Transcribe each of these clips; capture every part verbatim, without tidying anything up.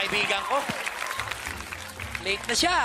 kaibigan ko. Late na siya.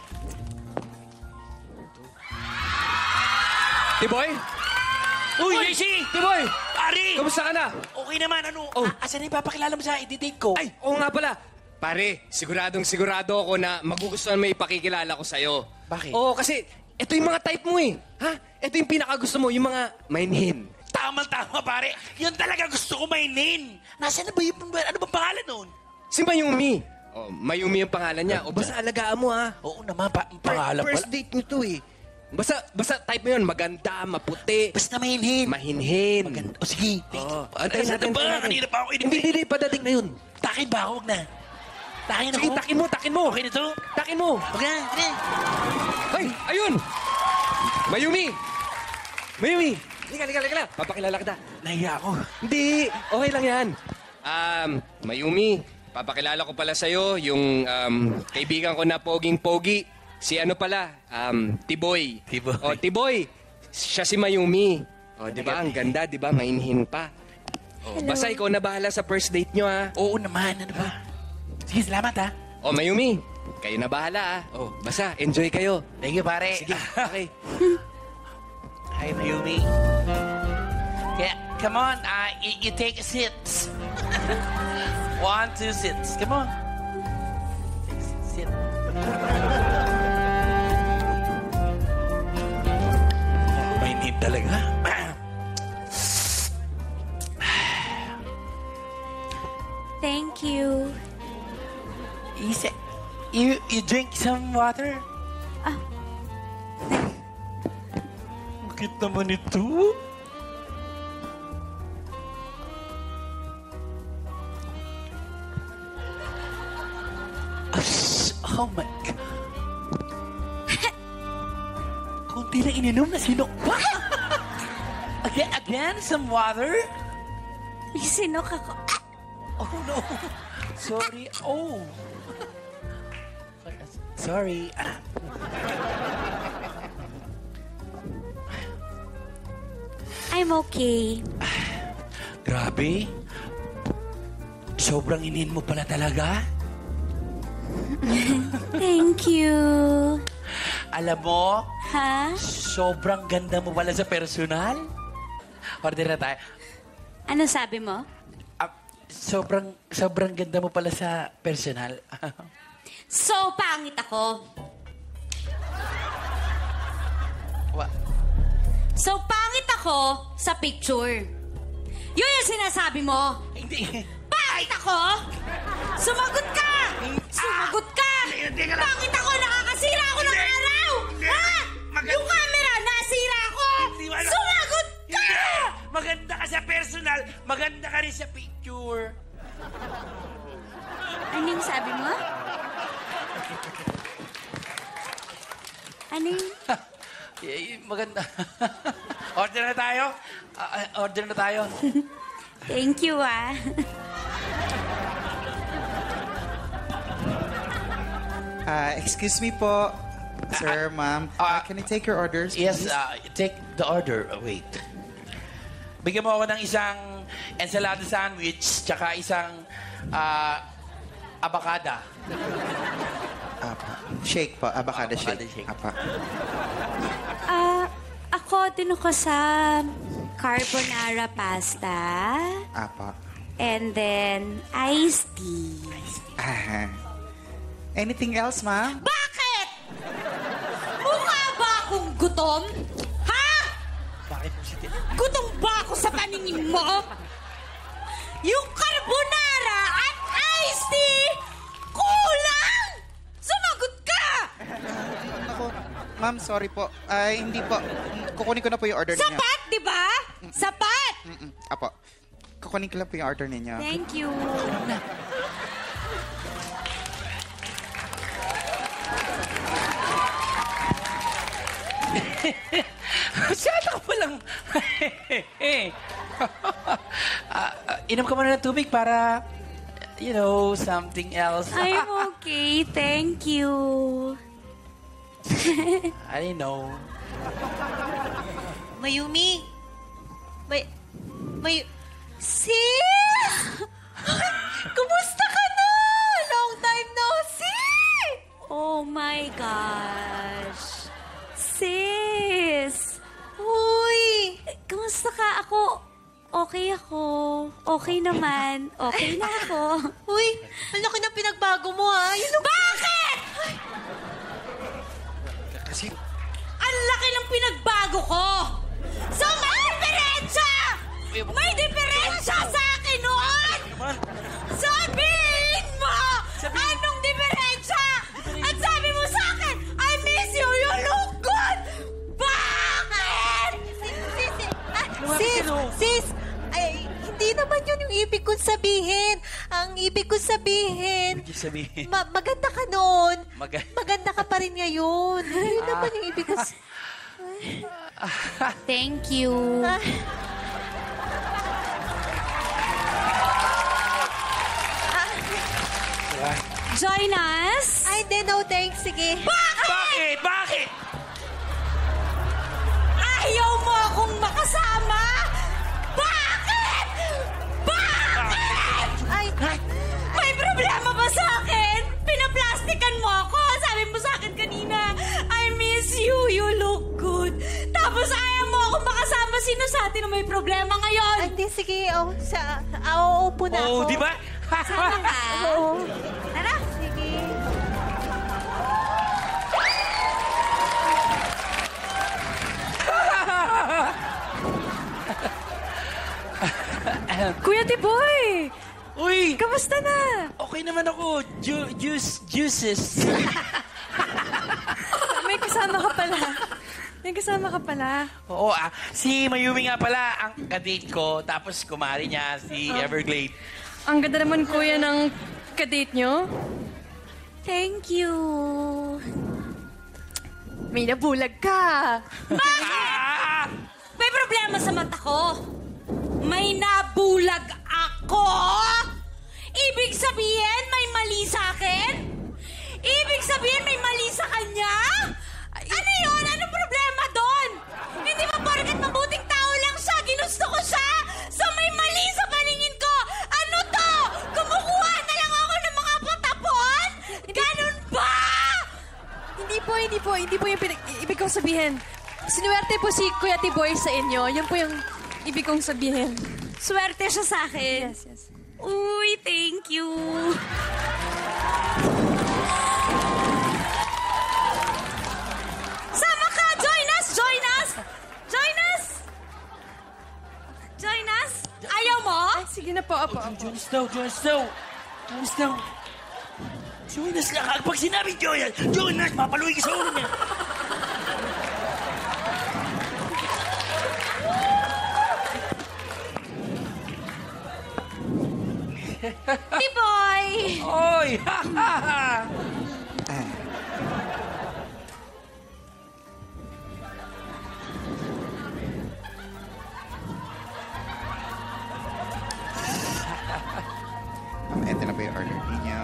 Tiboy? Uy, J C! Tiboy! Pare! Kamusta ka na? Okay naman, ano? Oh. A- asan na yung papakilala mo sa i-date ko? Ay, oo nga pala. Pare, siguradong sigurado ako na magugustuhan mo ipakikilala ko sa'yo. Bakit? Oo, kasi ito yung mga type mo eh. Ha? Ito yung pinakagusto mo, yung mga mainhin. Tama-tama, pare. Yan talaga gusto ko mainin. Nasaan na ba yung... Ano ba pangalan nun? Si Mayumi. Oh, Mayumi yung pangalan niya. O basta alagaan mo ha. Oo naman, pa, pangalan First pala. date nyo to eh. Basta, basta type mo yun, maganda, maputi, Basta mainin. mahinhin. Maganda. O sige. Oo. Antayin natin. Ba? Kanina pa ako Hindi, hindi, hindi. Padating na yun. Takin ba? Huwag na. Takin Sige, ako. takin mo, takin mo. Okay na to? Takin mo. Huwag na. Huwag na. Ay, ayun! Mayumi! Mayumi! Lika, lika, lika na. Papakilala kita. Nahiya ako. Hindi, okay lang yan. Um, Mayumi, papakilala ko pala sa'yo yung um, kaibigan ko na poging-pogi. Si ano pala, um, Tiboy. Tiboy. O, Tiboy. Siya si Mayumi. O, di ba? Ang ganda, di ba? Mainhin pa. O, basta ikaw na bahala sa first date nyo, ha? Oo naman. Ano ba? Sige, salamat ha. O, Mayumi, kayo na bahala, ha? O, basta, enjoy kayo. Thank you, pare. Sige, okay. Hi, Mayumi. Yeah, come on. Uh, you, you take a sit. One, two sits. Come on. Sit. May need talaga. Thank you. Isa, you, you drink some water? Ah. Bakit naman ito? Oh my God. Kunti lang ininom na sinokpa. Again, again, some water? May sinok ako. Oh no. Sorry. Oh. Sorry. I'm okay. Grabe. Sobrang inin mo pala talaga. Thank you. Alam mo, Ha? sobrang ganda mo pala sa personal. Order na tayo. Ano sabi mo? Ah, sobrang, sobrang ganda mo pala sa personal. So, pangit ako. Wa- So, pangit ako sa picture. Yun yung sinasabi mo. Hindi. Pangit ako? Sumagot ka! Sumagot ka! Hindi ka na- Pangit ako! Nakakasira ako ng Hindi. araw! Hindi. Ha? Maganda- Yung camera, nasira ako! Hindi wala- Sumagot ka! Hindi. Maganda ka sa personal, maganda ka rin sa picture. Ano yung sabi mo? Ano yung... Eh, maganda. Order na tayo? Ah, ah, order na tayo. Thank you, ah. Uh, excuse me po, sir, ma'am. Uh, ah, can I take your orders, Yes, please? uh, take the order. Oh, wait. Bigyan mo ako ng isang ensalada sandwich tsaka isang uh, abakada. Apa. Shake po, avocado Avocado shake. shake. Apa. Ah, ako din ako sa carbonara pasta. Apa. And then, iced tea. Ah. Anything else, ma'am? Bakit? Mukha ba akong gutom? Ha? Bakit mo si Gutom ba ako sa paningin mo? Yung carbonara at iced tea, kulang! Sumagot ka! Ako, ma'am, sorry po. Ay, hindi po. Kukunin ko na po yung order ninyo. Sapat, di ba? Sapat! Mm-mm. Apo. Kukunin ko lang po yung order ninyo. Thank you. Masyado ka palang... Ah, ah, inom ka muna ng tubig para, you know, something else. I'm okay, thank you. I know. Mayumi! May... May... Sis! Kumusta ka na? Long my gosh. Sis! Uy! Kamusta ka? Ako, okay ako. Okay naman. Okay na ako. Uy! Ang laki ng pinagbago mo, ha? Yun ang... Bakit? Kasi, Ang laki ng pinagbago ko! So, may diferensya! May diferensya sa akin noon! Sabihin mo! Anong diferensya? At sabi mo sa akin, I miss you, you look good! Bakit? Sis, sis, ah, sis, sis, ay, hindi naman yun yung ibig kong sabihin. Ang ibig kong sabihin, Ibig sabihin. ma- maganda ka noon. Maga- maganda ka pa rin ngayon. Yun naman yung ibig kong... s- Thank you. Ah, Join us? Ay, hindi, no thanks. Sige. Bakit? Bakit? Ayaw mo akong makasama? Bakit? Bakit? Ay, May problema ba sa akin? Pinaplastikan mo ako. Sabi mo sa akin kanina, I miss you, you look good. Tapos ayaw mo akong makasama. Sino sa atin ang may problema ngayon? ay, hindi, sige. Oh, sa, ah, uupo na Oh, ako. di ba? Sama ka? Oo. Tara. Sige. Kuya Tiboy! Uy! Kamusta na? Okay naman ako. Ju- juice, juices. May kasama ka pala. May kasama ka pala. Oo, ah. Si Mayumi nga pala ang kadate ko. Tapos kumari niya, si Everglade. Ang ganda naman, kuya, ng kadate nyo. Thank you. May nabulag ka. Ah! May problema sa mata ko. May nabulag ako? Ibig sabihin, may mali sa akin? Ibig sabihin, may mali sa kanya? Ano yun? Anong problema doon? Hindi ba porket mabuting tao lang siya, ginusto ko siya? So may mali sa paningin ko? Ano to? Kumukuha na lang ako ng mga patapon? Ganun ba? Hindi po, hindi po, hindi po yung pinag... Ibig kong sabihin. Sinuwerte po si Kuya Tiboy sa inyo. Yan po yung ibig kong sabihin. Swerte siya sa akin. Yes, yes. Uy, thank you. Sama ka! Join us! Join us! Join us! Join us? Ayaw mo? Ay, sige na po, apo, apo. Join us daw, join us daw. Join us daw. Join us lang. Pag sinabi join us, join us, mapaluwi ka sa ulo niya. Tiboy! Oy! Ha, ha, ha. Um, ito na po yung order niyo.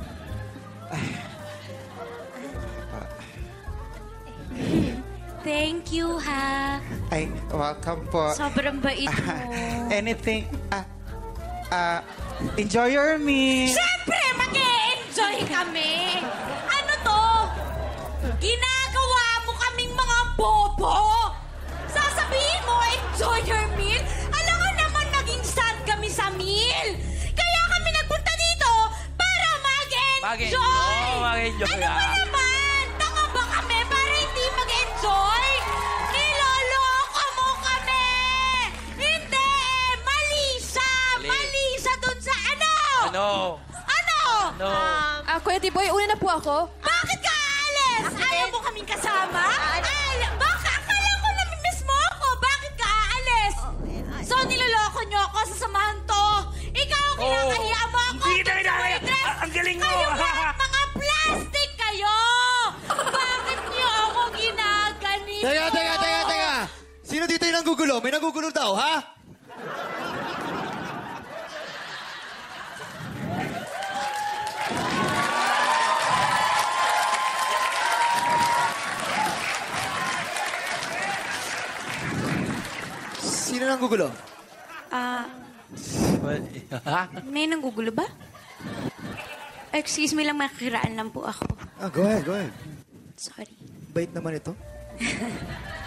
Thank you, ha. Ay, welcome po. Sobrang bait mo. Anything, ah, ah, enjoy your meal. Siyempre, mag-e-enjoy kami. Ano to? Ginagawa mo kaming mga bobo. Sasabihin mo, enjoy your meal. Alam mo naman, naging sad kami sa meal. Kaya kami nagpunta dito para mag-enjoy. Mag-enjoy. Oo, mag-enjoy, Ano ba ah. naman? Tanga ba kami para hindi mag-enjoy? Niloloko mo kami. Hindi. Mali siya. Mali. Mali siya dun sa ano? Ano? Ano? No. Um, Ah, Kuya Tiboy, una na po ako. Bakit ka aalis? Ayaw mo kaming kasama? Al baka akala ko namimiss mo ako. Bakit ka aalis? So, niloloko niyo ako sa samahan to. Ikaw ang kinakahiya mo ako. Hindi dun tayo sa na- waitress. Ah, ang galing mo. Kayo lahat mga plastic kayo. Bakit niyo ako ginaganito? Teka, teka, teka, teka! Sino dito yung nanggugulo? May nanggugulo daw, ha? Sino nanggugulo? Ah, Ha? may nanggugulo ba? excuse me lang, makikiraan lang po ako. Ah, go ahead, go ahead. Sorry. Bait naman ito.